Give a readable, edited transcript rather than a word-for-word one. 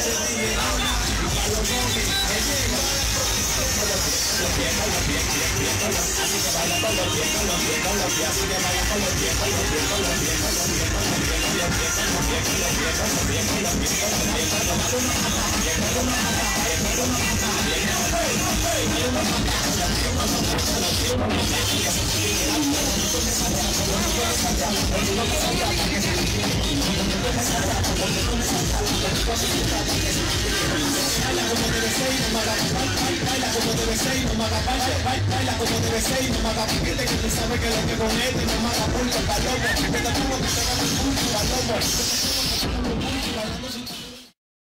Baila como debe ser y no me haga piquete, que tú sabes que lo que con este no me haga pulso, palomo, que te pongo que te haga un pulso, palomo.